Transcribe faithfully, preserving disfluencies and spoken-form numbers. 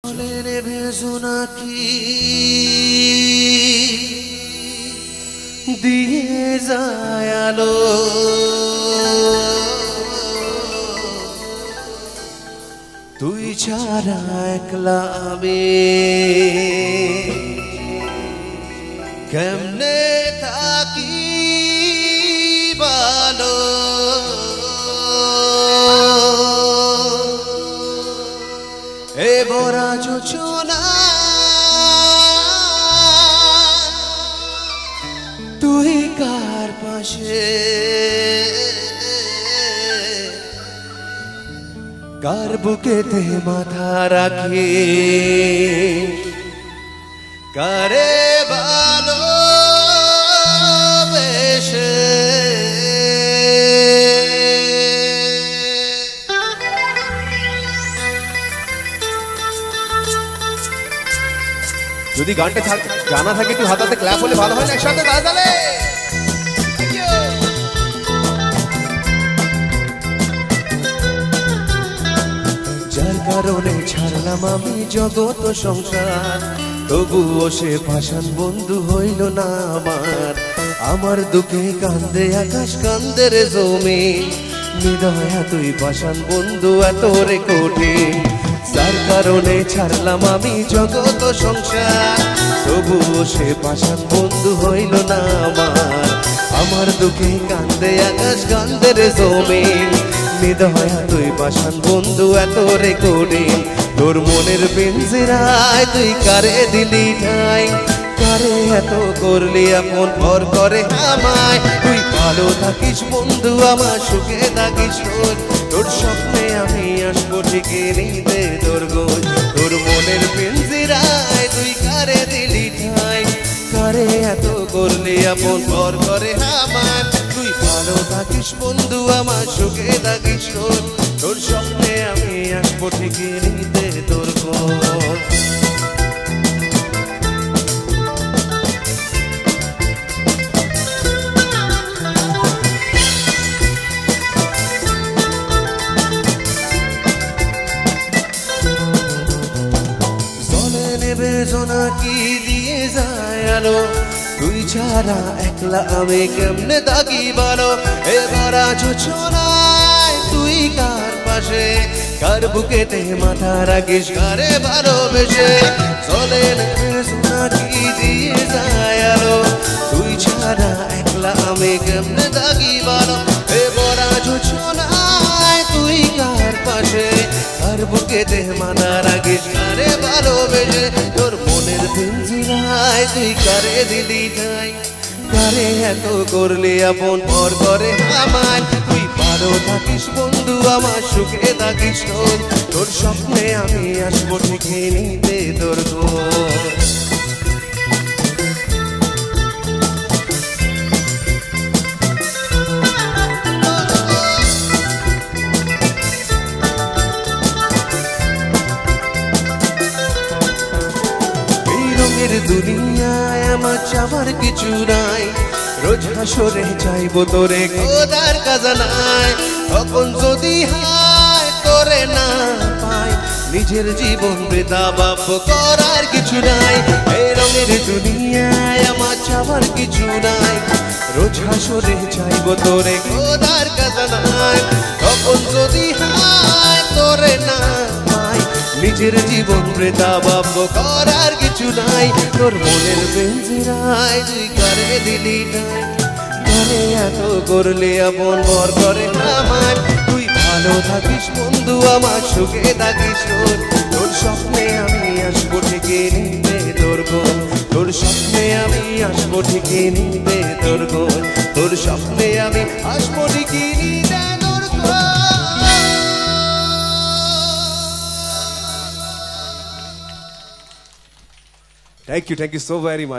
নাকি দিয়ে যায় আলো তুই ছাড়া একলা আমি কেমনে থাকি ভালো এ ভরা যোচনা তুই কার পাশে কার বুকেতে মাথা রাখি কারে ভালো বেশে যদি গানটা জানা থাকে একটু হাতাতে ক্ল্যাপ হলে ভালো হয় না একসাথে তাহলে যার কারণে ছাড়লাম আমি জগৎ সংসার তবুও সে পাষাণ বন্ধু হইল না আমার আমার দুঃখে কান্দে আকাশ কান্দে রে জমিন নিদয়া তুই পাষাণ বন্ধু এত রে কঠিন যার কারণে ছাড়লাম আমি জগৎ সংসার তবুও সে পাষাণ বন্ধু হইল না আমার আমার দুঃখে কান্দে আকাশ কান্দে রে জমিন নিদয়া তুই পাষাণ বন্ধু এত রে কঠিন তোর মনের পিঞ্জিরায় তুই কারে দিলি ঠাই কারে এত করলি এমন ভর করে আমায় তুই ভালো থাকিস বন্ধু আমার সুখে থাকিস তোর তোর স্বপ্নে আমি আসবো ঠিকই নিতে তোর গোল তোর মনের পিঞ্জিরায় তুই কারে দিলি ঠাই কারে এত করলি এমন ভর করে আমায় তুই ভালো থাকিস বন্ধু আমার সুখে থাকিস তোর তোর স্বপ্নে আমি আসবো ঠিকই নিতে তোর গোল নাকি দিয়ে যায় আলো তুই ছাড়া একলা আমি কেমনে থাকি ভালো এবার যোচনায় তুই কার পাশে কার বুকেতে মাথা রাখিস কারে ভালোবেসে চলে নাকি দিয়ে যায় আলো তুই ছাড়া একলা আমি কেমনে থাকি ভালো এবার যোচনায় তুই কার পাশে কার বুকেতে মাথা রাখিস কারে ভালোবেসে তোর মনের পিঞ্জিরায় তুই কারে দিলি ঠাই কারে এত করলি আপন পর করে আমায় তুই ভালো থাকিস বন্ধু আমার সুখে থাকিস তোর তোর স্বপ্নে আমি আসবো ঠিকই নিতে তোর গোল দুনিয়ায় আমার চাবার কিছু নাই রোজ হাসরে চাইবো তোরে খোদার খাজানায় তখন যদি হায় তোরে না পাই নিজের জীবন বৃথা বাপ করার কিছু নাই এই রঙের দুনিয়ায় আমার চাবার কিছু নাই রোজ হাসরে চাইবো তোরে খোদার খাজানায় তখন যদি হায় তোরে না পাই নিজের জীবন বৃথা বাপ করার কিছু নাই তোর মনের পিঞ্জিরায় তুই কারে দিলি নাই কারে এত করলে আপন ভর করে আমার তুই ভালো থাকিস বন্ধু আমার সুখে থাকিস তোর তোর স্বপ্নে আমি আসবো ঠিকই নিতে তোর গোল তোর স্বপ্নে আমি আসবো ঠিকই নিতে তোর গোল তোর স্বপ্নে আমি আসবো ঠিকই নিতে তোর গোল Thank you, thank you so very much.